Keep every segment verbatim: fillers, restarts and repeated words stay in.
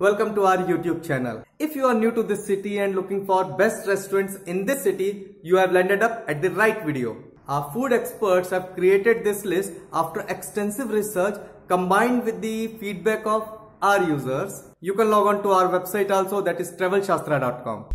welcome to our YouTube channel. If you are new to this city and looking for best restaurants in this city, you have landed up at the right video. Our food experts have created this list after extensive research combined with the feedback of our users. You can log on to our website also, that is travel shastra dot com.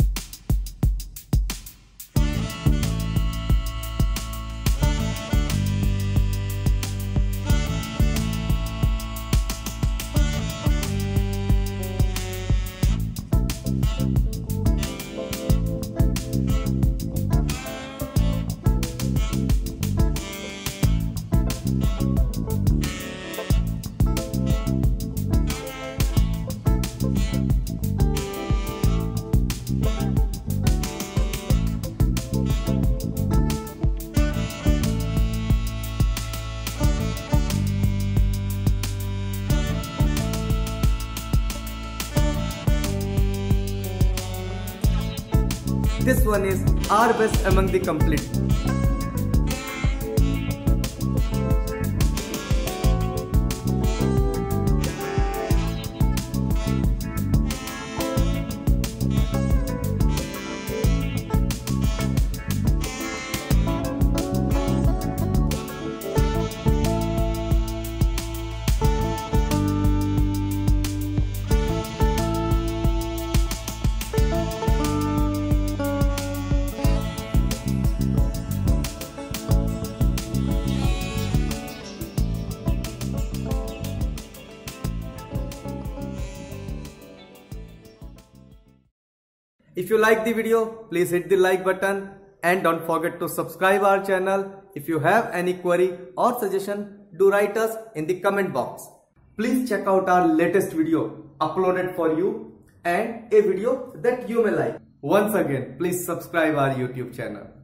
This one is our best among the complete. If you like the video, please hit the like button and don't forget to subscribe our channel. If you have any query or suggestion, do write us in the comment box. Please check out our latest video uploaded for you and a video that you may like. Once again, please subscribe our YouTube channel.